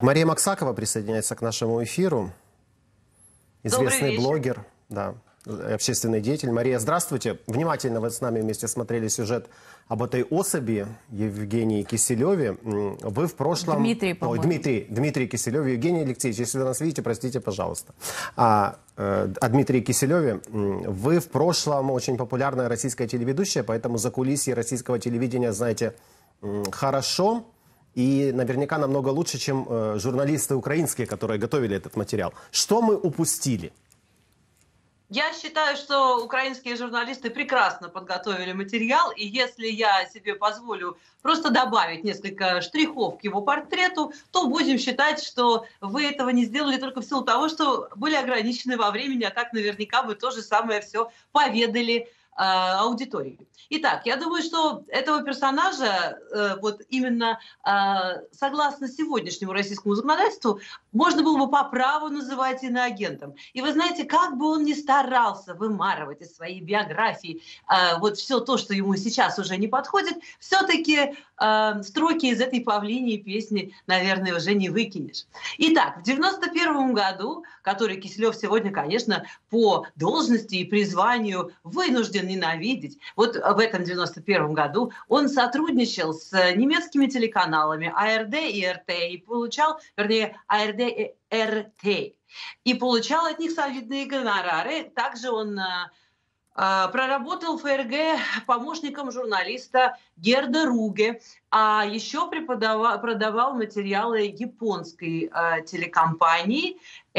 Мария Максакова присоединяется к нашему эфиру. Известный блогер, да, общественный деятель. Мария, здравствуйте. Внимательно вы с нами вместе смотрели сюжет об этой особи Евгении Киселеве. Вы в прошлом... Дмитрий, по-моему. Дмитрий Киселев. Евгений Алексеевич, если вы нас видите, простите, пожалуйста. О Дмитрии Киселеве. Вы в прошлом очень популярная российская телеведущая, поэтому закулисье российского телевидения знаете хорошо. И наверняка намного лучше, чем журналисты украинские, которые готовили этот материал. Что мы упустили? Я считаю, что украинские журналисты прекрасно подготовили материал, и если я себе позволю просто добавить несколько штрихов к его портрету, то будем считать, что вы этого не сделали только в силу того, что были ограничены во времени, а так наверняка вы то же самое все поведали аудитории. Итак, я думаю, что этого персонажа, вот именно согласно сегодняшнему российскому законодательству, можно было бы по праву называть иноагентом. И вы знаете, как бы он ни старался вымарывать из своей биографии вот все то, что ему сейчас уже не подходит, все-таки строки из этой павлиньей песни, наверное, уже не выкинешь. Итак, в 91 году, который Киселев сегодня, конечно, по должности и призванию вынужден ненавидеть, вот в этом 91 году он сотрудничал с немецкими телеканалами АРД и РТ и получал, вернее, АРД и РТ, и получал от них солидные гонорары. Также он проработал в ФРГ помощником журналиста Герда Руге, а еще продавал материалы японской телекомпании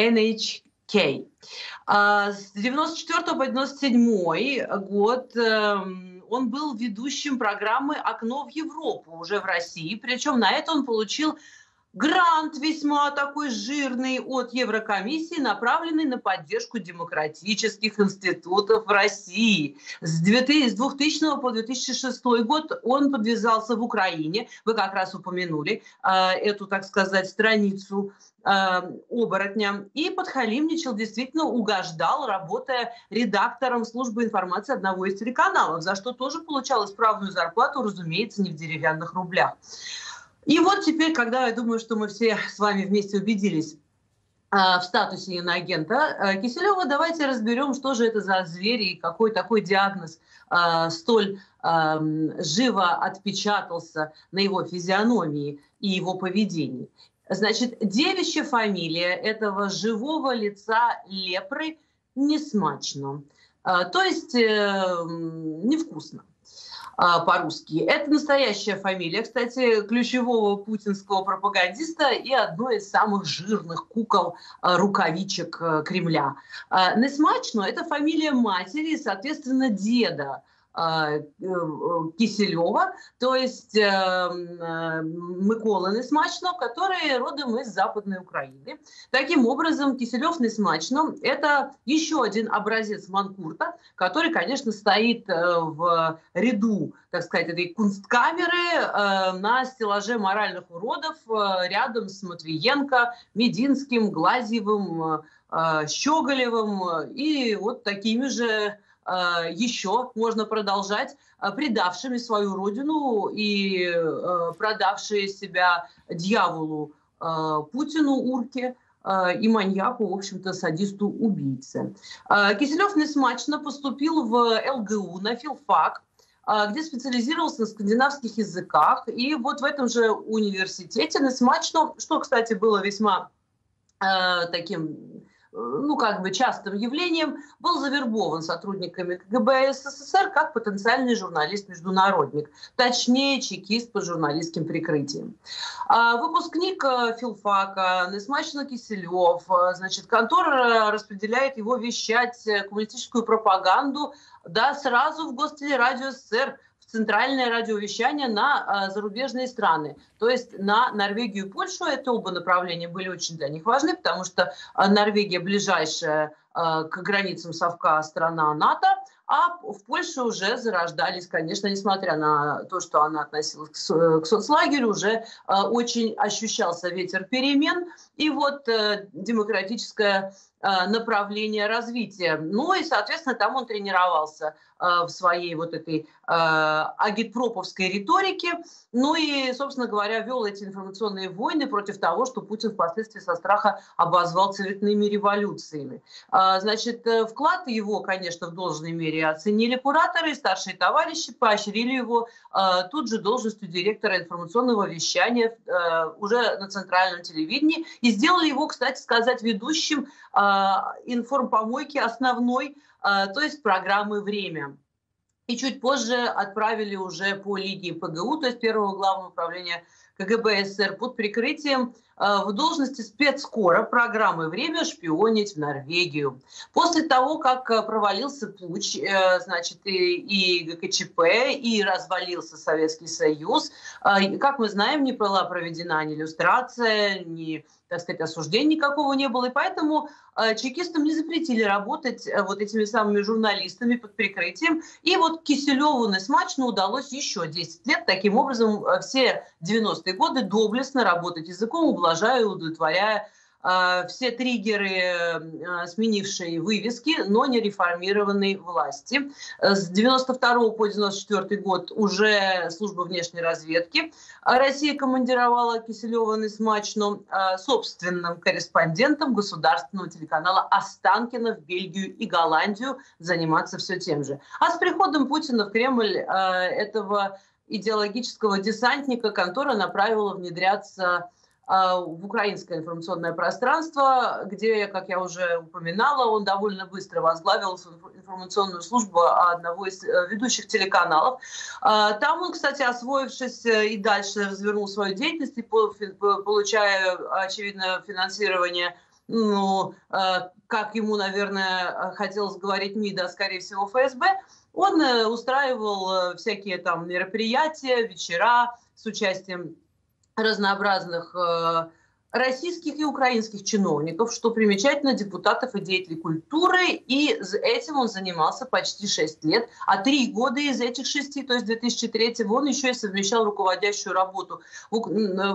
NHK. С 94 по 97 год он был ведущим программы «Окно в Европу» уже в России, причем на это он получил грант весьма такой жирный от Еврокомиссии, направленный на поддержку демократических институтов в России. С 2000 по 2006 год он подвязался в Украине. Вы как раз упомянули эту, так сказать, страницу оборотня. И подхалимничал, действительно угождал, работая редактором службы информации одного из телеканалов, за что тоже получал исправную зарплату, разумеется, не в деревянных рублях. И вот теперь, когда я думаю, что мы все с вами вместе убедились в статусе иноагента Киселева, давайте разберем, что же это за зверь и какой такой диагноз столь живо отпечатался на его физиономии и его поведении. Значит, девичья фамилия этого живого лица лепры несмачно, то есть невкусно. По-русски. Это настоящая фамилия, кстати, ключевого путинского пропагандиста и одной из самых жирных кукол рукавичек Кремля. Несмачно — это фамилия матери, соответственно, деда Киселева, то есть Микола Несмачно, который родом из Западной Украины. Таким образом, Киселев Несмачно — это еще один образец манкурта, который, конечно, стоит в ряду, так сказать, этой кунсткамеры на стеллаже моральных уродов рядом с Матвиенко, Мединским, Глазьевым, Щеголевым и вот такими же еще можно продолжать, предавшими свою родину и продавшие себя дьяволу Путину, урке, и маньяку, в общем-то, садисту-убийце. Киселев Несмачно поступил в ЛГУ на филфак, где специализировался на скандинавских языках. И вот в этом же университете Несмачно, что, кстати, было весьма таким, ну, как бы частым явлением, был завербован сотрудниками КГБ СССР как потенциальный журналист-международник, точнее, чекист под журналистским прикрытием. Выпускник филфака Несмачно Киселев, значит, контора распределяет его вещать коммунистическую пропаганду, да, сразу в Гостелерадио СССР, центральное радиовещание на зарубежные страны, то есть на Норвегию и Польшу. Это оба направления были очень для них важны, потому что Норвегия ближайшая к границам совка страна НАТО, а в Польше уже зарождались, конечно, несмотря на то, что она относилась к соцлагерю, уже очень ощущался ветер перемен и вот демократическое направление развития. Ну и, соответственно, там он тренировался в своей вот этой агитпроповской риторике. Ну и, собственно говоря, вел эти информационные войны против того, что Путин впоследствии со страха обозвал цветными революциями. Значит, вклад его, конечно, в должной мере оценили кураторы, старшие товарищи поощрили его тут же должностью директора информационного вещания уже на центральном телевидении и сделали его, кстати сказать, ведущим информпомойки основной, то есть программы «Время». И чуть позже отправили уже по линии ПГУ, то есть Первого главного управления КГБ СССР, под прикрытием в должности спецкора программы «Время» шпионить в Норвегию. После того, как провалился путч, значит, и ГКЧП, и развалился Советский Союз, как мы знаем, не была проведена ни люстрация, ни, так сказать, осуждения никакого не было, и поэтому чекистам не запретили работать вот этими самыми журналистами под прикрытием. И вот Киселеву смачно удалось еще 10 лет таким образом все 90-е годы доблестно работать языком, ублажая и удовлетворяя все триггеры сменившие вывески, но не реформированной власти. С 92 по 94 год уже служба внешней разведки Россия командировала Киселева Несмачну собственным корреспондентом государственного телеканала Останкино в Бельгию и Голландию заниматься все тем же. А с приходом Путина в Кремль этого идеологического десантника контора направила внедряться в украинское информационное пространство, где, как я уже упоминала, он довольно быстро возглавил информационную службу одного из ведущих телеканалов. Там он, кстати, освоившись и дальше развернул свою деятельность, и получая, очевидно, финансирование, ну, как ему, наверное, хотелось говорить МИД, а скорее всего ФСБ, он устраивал всякие там мероприятия, вечера с участием разнообразных российских и украинских чиновников, что примечательно, депутатов и деятелей культуры, и этим он занимался почти 6 лет, а 3 года из этих 6, то есть 2003, он еще и совмещал руководящую работу в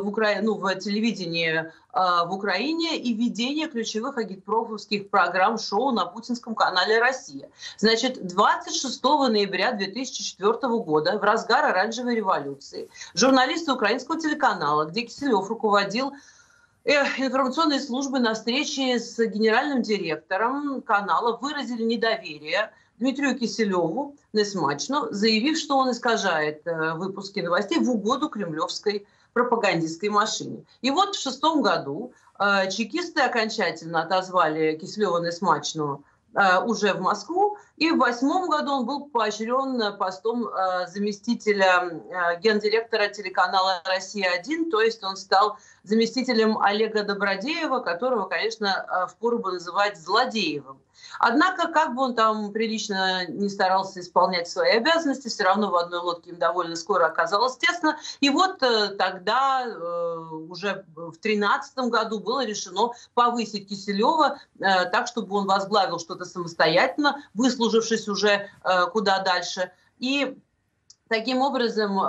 телевидении в Украине и ведение ключевых агитпроповских программ шоу на путинском канале «Россия». Значит, 26 ноября 2004 года, в разгар оранжевой революции, журналисты украинского телеканала, где Киселев руководил информационные службы, на встрече с генеральным директором канала выразили недоверие Дмитрию Киселеву Несмачну, заявив, что он искажает выпуски новостей в угоду кремлевской пропагандистской машине. И вот в 2006 году чекисты окончательно отозвали Киселева Несмачну уже в Москву, и в 2008 году он был поощрен постом заместителя гендиректора телеканала «Россия-1», то есть он стал заместителем Олега Добродеева, которого, конечно, впору бы называть злодеевым. Однако, как бы он там прилично не старался исполнять свои обязанности, все равно в одной лодке им довольно скоро оказалось тесно. И вот тогда, уже в 2013 году, было решено повысить Киселева так, чтобы он возглавил что-то самостоятельно, выслужившись уже куда дальше. И таким образом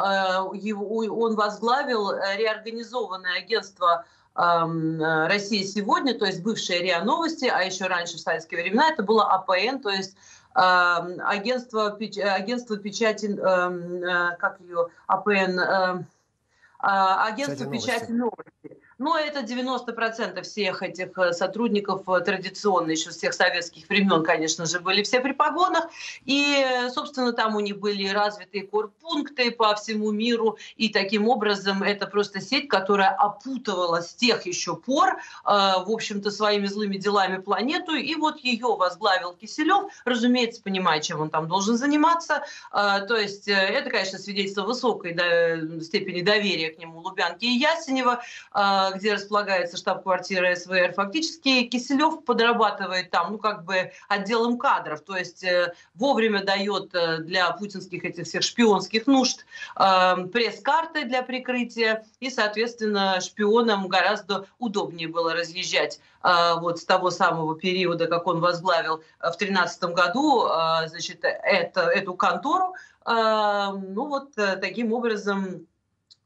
он возглавил реорганизованное агентство «Россия сегодня», то есть бывшие РИА Новости, а еще раньше в советские времена это было АПН, то есть агентство печати, как ее, АПН, агентство печати новости. Но это 90% всех этих сотрудников традиционно, еще с тех советских времен, конечно же, были все при погонах. И, собственно, там у них были развитые корпункты по всему миру. И таким образом это просто сеть, которая опутывала с тех еще пор, в общем-то, своими злыми делами планету. И вот ее возглавил Киселев, разумеется, понимая, чем он там должен заниматься. То есть это, конечно, свидетельство высокой степени доверия к нему Лубянки и Ясенева, где располагается штаб-квартира СВР. Фактически Киселев подрабатывает там, как бы отделом кадров, то есть вовремя дает для путинских этих всех шпионских нужд пресс-карты для прикрытия, и, соответственно, шпионам гораздо удобнее было разъезжать вот с того самого периода, как он возглавил в 2013 году, значит, эту контору. Ну вот таким образом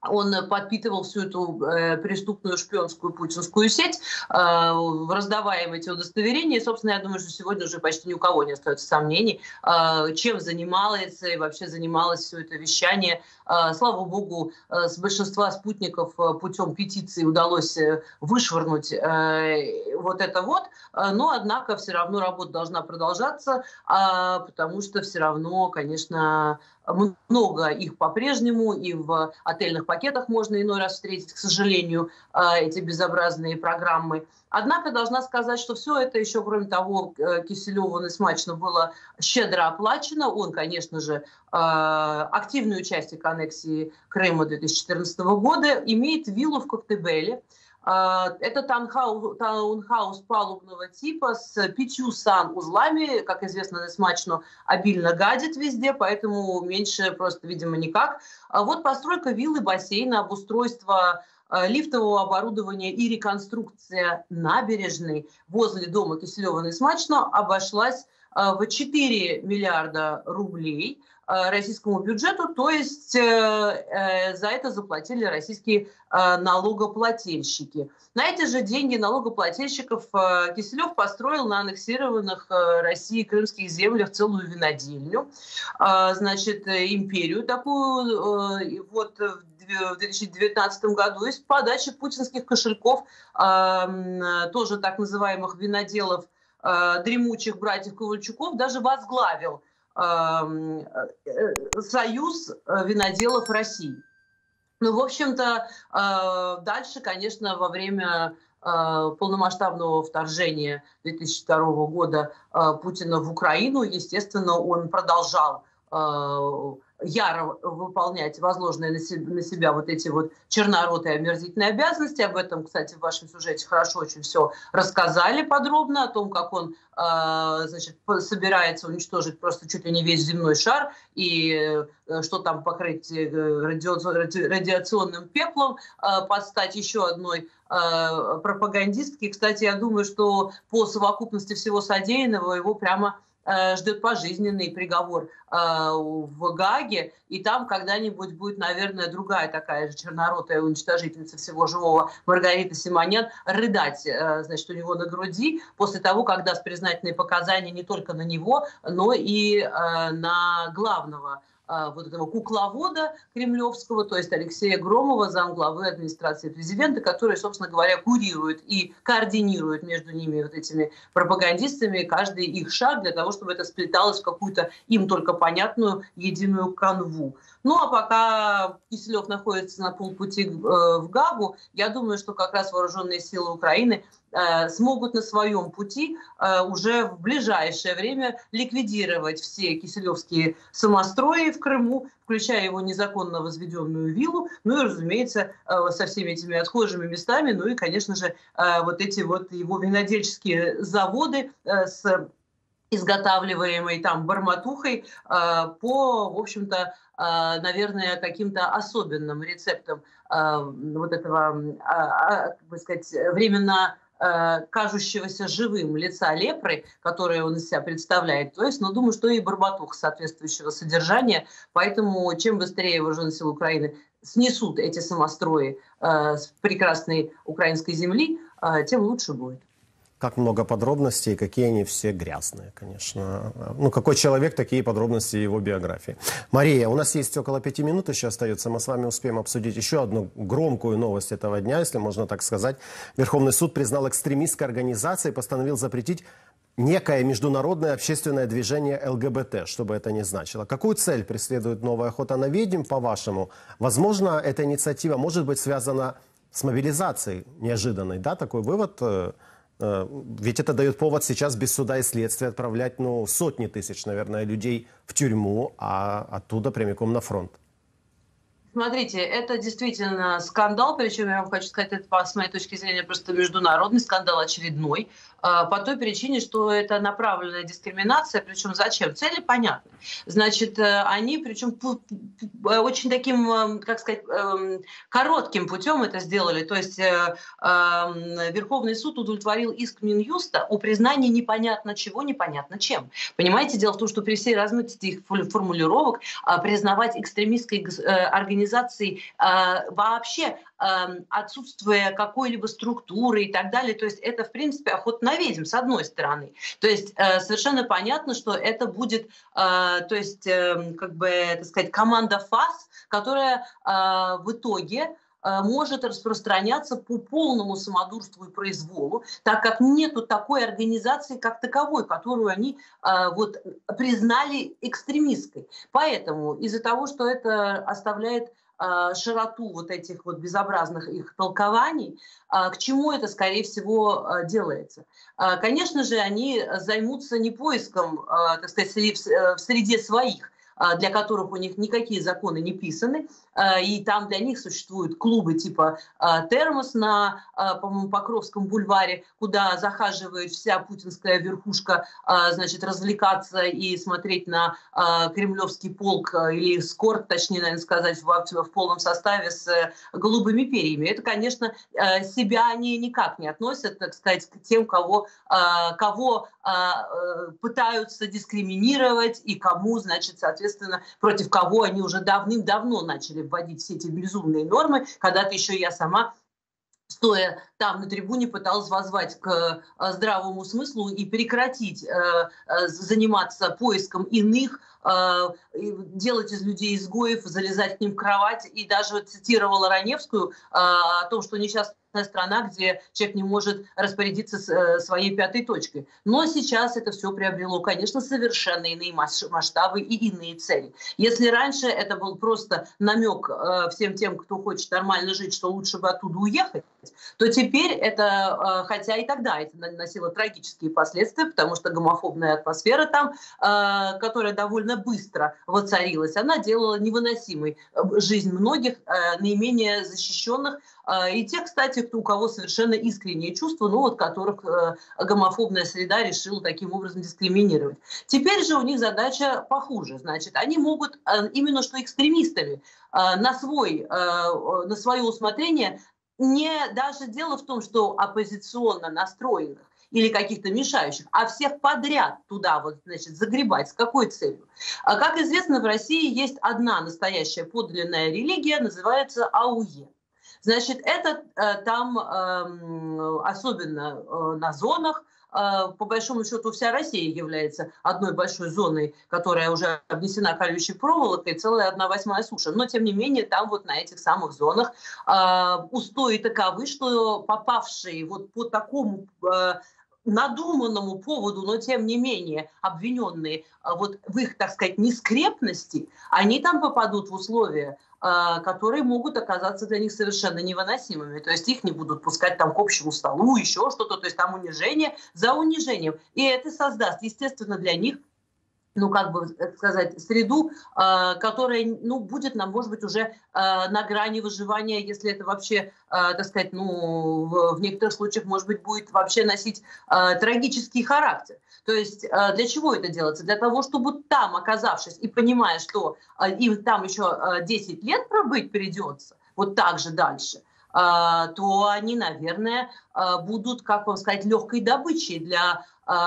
Он подпитывал всю эту преступную шпионскую путинскую сеть, раздавая им эти удостоверения. И, собственно, я думаю, что сегодня уже почти ни у кого не остается сомнений, чем занималось и вообще занималось все это вещание. Слава богу, с большинства спутников путем петиции удалось вышвырнуть вот это вот. Но, однако, все равно работа должна продолжаться, потому что все равно, конечно, много их по-прежнему, и в отельных пакетах можно иной раз встретить, к сожалению, эти безобразные программы. Однако должна сказать, что все это еще, кроме того, Киселеву смачно было щедро оплачено. Он, конечно же, активное участие к аннексии Крыма 2014 года, имеет виллу в Коктебеле. Это таунхаус палубного типа с 5 санузлами. Как известно, смачно обильно гадит везде, поэтому меньше просто, видимо, никак. Вот постройка виллы, бассейна, обустройство лифтового оборудования и реконструкция набережной возле дома Киселева-Смачно обошлась в 4 миллиарда рублей российскому бюджету, то есть за это заплатили российские налогоплательщики. На эти же деньги налогоплательщиков Киселев построил на аннексированных Россией крымских землях целую винодельню, значит, империю такую, вот в 2019 году из подачи путинских кошельков, тоже так называемых виноделов, дремучих братьев Ковальчуков, даже возглавил Союз виноделов России. Ну, в общем-то, дальше, конечно, во время полномасштабного вторжения 2002 года Путина в Украину, естественно, он продолжал яро выполнять возложенные на себя вот эти вот черноротые омерзительные обязанности. Об этом, кстати, в вашем сюжете хорошо очень все рассказали подробно, о том, как он значит, собирается уничтожить просто чуть ли не весь земной шар и что там покрыть радиационным пеплом, под стать еще одной пропагандистки. Кстати, я думаю, что по совокупности всего содеянного его прямо ждет пожизненный приговор в Гааге, и там когда-нибудь будет, наверное, другая такая же черноротая уничтожительница всего живого Маргарита Симонян рыдать, значит, у него на груди после того, как даст признательные показания не только на него, но и на главного вот этого кукловода кремлевского, то есть Алексея Громова, замглавы администрации президента, который, собственно говоря, курирует и координирует между ними вот этими пропагандистами каждый их шаг для того, чтобы это сплеталось в какую-то им только понятную единую канву. Ну а пока Киселев находится на полпути в Гаагу, я думаю, что как раз вооруженные силы Украины смогут на своем пути уже в ближайшее время ликвидировать все киселевские самострои в Крыму, включая его незаконно возведенную виллу, ну и, разумеется, со всеми этими отхожими местами, ну и, конечно же, вот эти вот его винодельческие заводы с изготавливаемой там барматухой по, в общем-то, наверное, каким-то особенным рецептам вот этого, как бы сказать, временно кажущегося живым лица лепры, которое он из себя представляет. То есть, ну, думаю, что и барбатух соответствующего содержания. Поэтому чем быстрее вооруженные силы Украины снесут эти самострои с прекрасной украинской земли, тем лучше будет. Как много подробностей, какие они все грязные, конечно. Ну, какой человек, такие подробности его биографии. Мария, у нас есть около 5 минут еще остается. Мы с вами успеем обсудить еще одну громкую новость этого дня, если можно так сказать. Верховный суд признал экстремистской организацией и постановил запретить некое международное общественное движение ЛГБТ, что бы это ни значило. Какую цель преследует новая охота на ведьм, по-вашему? Возможно, эта инициатива может быть связана с мобилизацией неожиданной, да, такой вывод? Ведь это дает повод сейчас без суда и следствия отправлять, ну, сотни тысяч, наверное, людей в тюрьму, а оттуда прямиком на фронт. Смотрите, это действительно скандал, причем я вам хочу сказать, это, с моей точки зрения, просто международный скандал очередной, по той причине, что это направленная дискриминация, причем зачем? Цели понятны. Значит, они, причем очень таким, как сказать, коротким путем это сделали, то есть Верховный суд удовлетворил иск Минюста о признании непонятно чего, непонятно чем. Понимаете, дело в том, что при всей размытости их формулировок признавать экстремистской организацией организаций, вообще отсутствие какой-либо структуры и так далее. То есть это, в принципе, охота на ведьм, с одной стороны. То есть совершенно понятно, что это будет, то есть, как бы, так сказать, команда ФАС, которая в итоге может распространяться по полному самодурству и произволу, так как нету такой организации как таковой, которую они вот признали экстремистской. Поэтому из-за того, что это оставляет широту вот этих вот безобразных их толкований, к чему это, скорее всего, делается? Конечно же, они займутся не поиском, так сказать, в среде своих, для которых у них никакие законы не писаны, и там для них существуют клубы типа «Термос» на, по-моему, Покровском бульваре, куда захаживает вся путинская верхушка, значит, развлекаться и смотреть на кремлевский полк или эскорт, точнее, наверное, сказать, в полном составе с голубыми перьями. Это, конечно, себя они никак не относят, так сказать, к тем, кого пытаются дискриминировать и кому, значит, соответственно, против кого они уже давным-давно начали вводить все эти безумные нормы. Когда-то еще я сама, стоя там на трибуне, пыталась воззвать к здравому смыслу и прекратить заниматься поиском иных, делать из людей изгоев, залезать к ним в кровать. И даже цитировала Раневскую о том, что несчастная страна, где человек не может распорядиться своей пятой точкой. Но сейчас это все приобрело, конечно, совершенно иные масштабы и иные цели. Если раньше это был просто намек всем тем, кто хочет нормально жить, что лучше бы оттуда уехать, то теперь это, хотя и тогда это носило трагические последствия, потому что гомофобная атмосфера там, которая довольно быстро воцарилась, она делала невыносимой жизнь многих наименее защищенных, и тех, кстати, у кого совершенно искренние чувства, но вот которых гомофобная среда решила таким образом дискриминировать. Теперь же у них задача похуже. Значит, они могут именно что экстремистами на свое усмотрение, не даже дело в том, что оппозиционно настроенных или каких-то мешающих, а всех подряд туда вот, значит, загребать. С какой целью? Как известно, в России есть одна настоящая подлинная религия, называется АУЕ. Значит, это там особенно на зонах, по большому счету вся Россия является одной большой зоной, которая уже обнесена колючей проволокой, целая 1/8 суши. Но, тем не менее, там вот на этих самых зонах устои таковы, что попавшие вот по такому надуманному поводу, но тем не менее обвиненные вот в их, так сказать, нескрепности, они там попадут в условия, которые могут оказаться для них совершенно невыносимыми. То есть их не будут пускать там к общему столу, еще что-то, то есть там унижение за унижением. И это создаст, естественно, для них, ну, как бы сказать, среду, которая, ну, будет нам, может быть, уже на грани выживания, если это вообще, так сказать, ну, в некоторых случаях, может быть, будет вообще носить трагический характер. То есть для чего это делается? Для того, чтобы там, оказавшись и понимая, что им там еще 10 лет пробыть придется, вот так же дальше, то они, наверное, будут, как вам сказать, легкой добычей для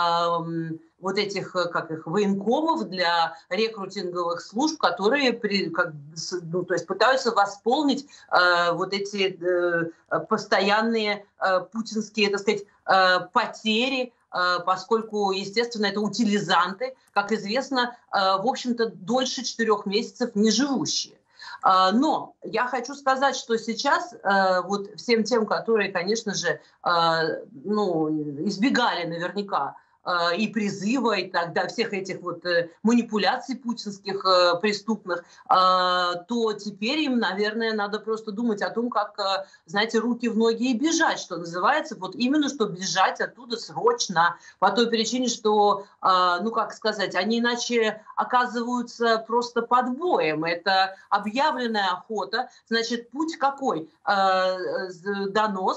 вот этих, как их, военкомов, для рекрутинговых служб, которые ну, то есть пытаются восполнить вот эти постоянные путинские, так сказать, потери, поскольку, естественно, это утилизанты, как известно, в общем-то, дольше 4 месяцев не живущие. Но я хочу сказать, что сейчас вот всем тем, которые, конечно же, ну, избегали наверняка и призыва, и тогда всех этих вот манипуляций путинских преступных, то теперь им, наверное, надо просто думать о том, как, знаете, руки в ноги и бежать, что называется, вот именно что бежать оттуда срочно, по той причине, что, ну, как сказать, они иначе оказываются просто под боем. Это объявленная охота, значит, путь какой? Донос,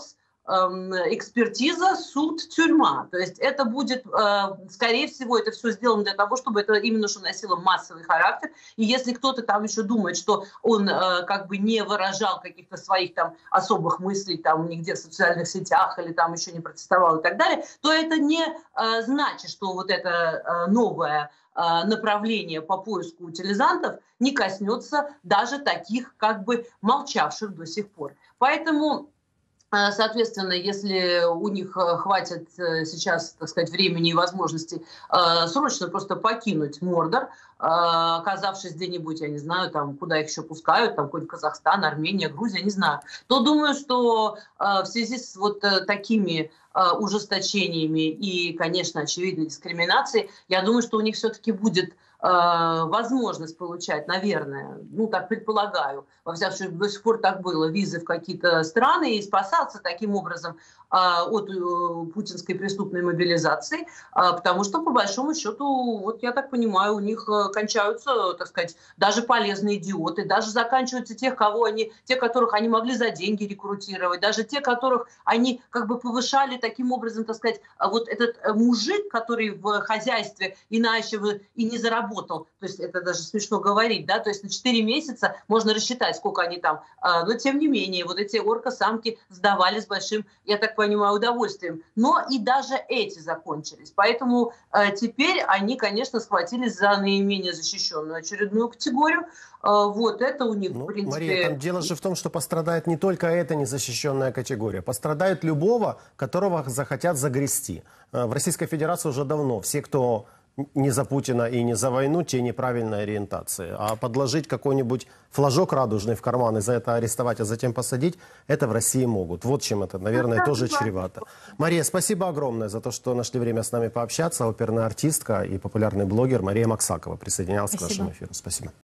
экспертиза, суд, тюрьма. То есть это будет, скорее всего, это все сделано для того, чтобы это именно что носило массовый характер. И если кто-то там еще думает, что он как бы не выражал каких-то своих там особых мыслей там нигде в социальных сетях или там еще не протестовал и так далее, то это не значит, что вот это новое направление по поиску утилизантов не коснется даже таких как бы молчавших до сих пор. Поэтому, соответственно, если у них хватит сейчас, так сказать, времени и возможности срочно просто покинуть Мордор, оказавшись где-нибудь, я не знаю, там, куда их еще пускают, там, какой-нибудь Казахстан, Армения, Грузия, не знаю, то думаю, что в связи с вот такими ужесточениями и, конечно, очевидной дискриминацией, я думаю, что у них все-таки будет возможность получать, наверное, ну так предполагаю, во всяком случае до сих пор так было, визы в какие-то страны и спасаться таким образом от путинской преступной мобилизации, потому что по большому счету, вот я так понимаю, у них кончаются, так сказать, даже полезные идиоты, даже заканчиваются тех, которых они могли за деньги рекрутировать, даже те, которых они как бы повышали таким образом, так сказать, вот этот мужик, который в хозяйстве иначе и не заработал, то есть это даже смешно говорить, да, то есть на 4 месяца можно рассчитать, сколько они там, но тем не менее, вот эти орка-самки сдавали с большим, я так понимаю, удовольствием, но и даже эти закончились, поэтому теперь они, конечно, схватились за наименее защищенную очередную категорию, вот это у них, в принципе... Мария, там дело же в том, что пострадает не только эта незащищенная категория, пострадает любого, которого захотят загрести. В Российской Федерации уже давно все, кто не за Путина и не за войну, те неправильной ориентации. А подложить какой-нибудь флажок радужный в карман и за это арестовать, а затем посадить, это в России могут. Вот чем это, наверное, тоже чревато. Мария, спасибо огромное за то, что нашли время с нами пообщаться. Оперная артистка и популярный блогер Мария Максакова присоединялась к нашему эфиру. Спасибо.